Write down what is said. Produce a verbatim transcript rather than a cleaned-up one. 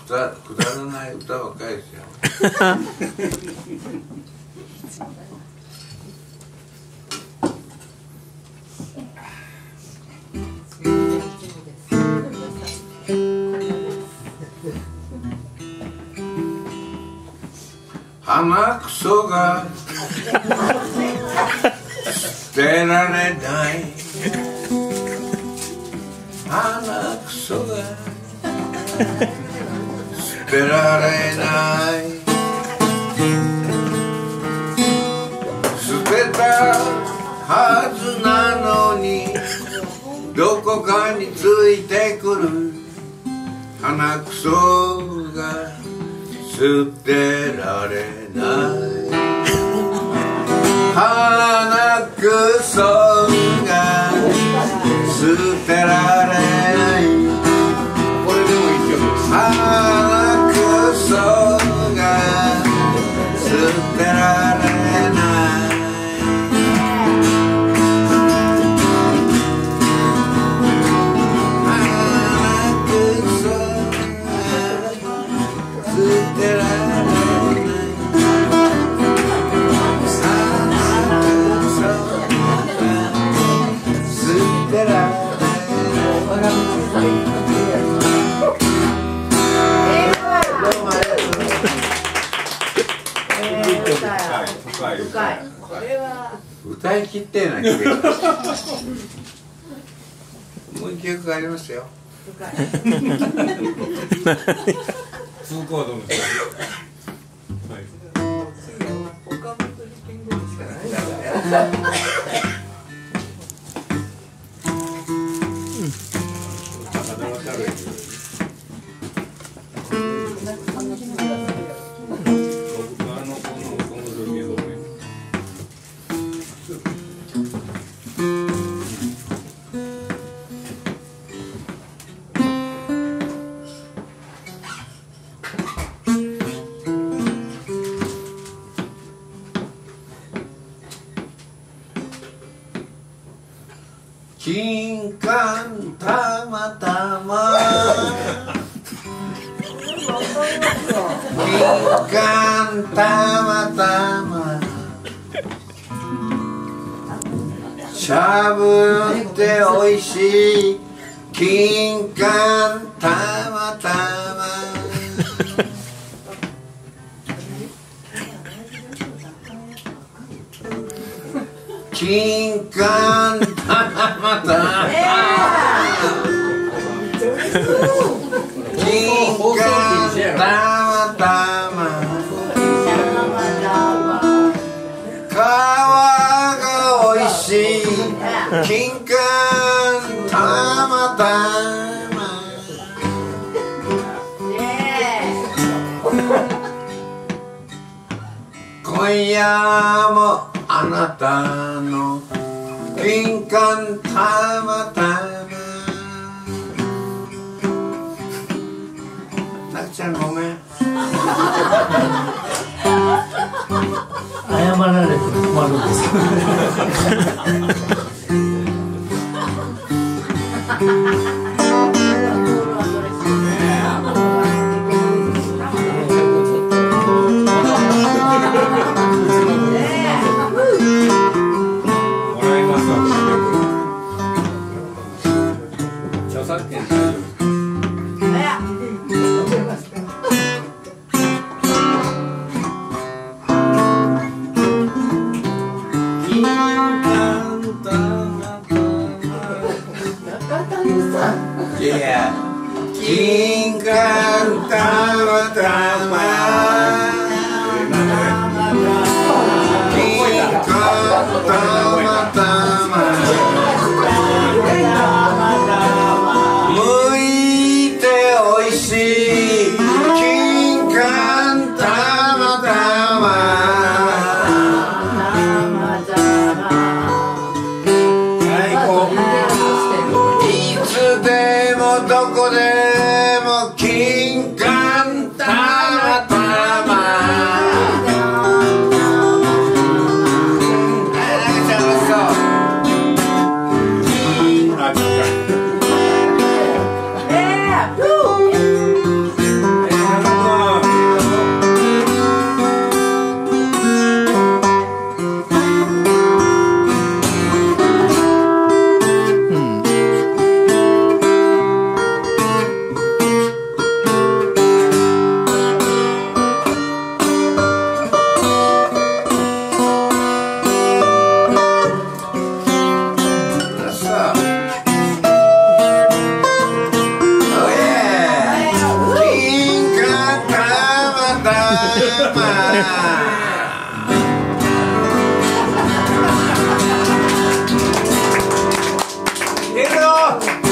くだくだらない歌ばっかりですよ。鼻くそが捨てられない鼻くそが捨てられない捨てたはずなのにどこかについてくる鼻くそが捨てられない鼻くそが捨てられないこれでもいい曲です鼻くそが捨てられない鼻くそが捨てられない歌い切ってないけどもう一曲ありますよ。 通行はどうですか。 金柑たまたま金柑たまたましゃぶっておいしい金柑たまたま金柑たまたま金柑たまたま皮がおいしい金柑たまたま今夜もあなたの金柑たまたまなくちゃんごめん謝られて困るんです金柑たまたま金柑たまたま剥いておいしい金柑たまたまいつでもどこでも金柑たいけるよ。